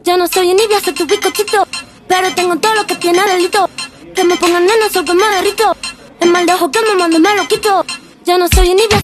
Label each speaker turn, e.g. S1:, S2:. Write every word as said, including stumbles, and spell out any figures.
S1: Ya no soy envidia, soy tu bizcochito, pero tengo todo lo que tiene delito. Que me pongan nena, solo que me derrito. El mal de ojo que me mando me lo quito. Ya no soy envidia.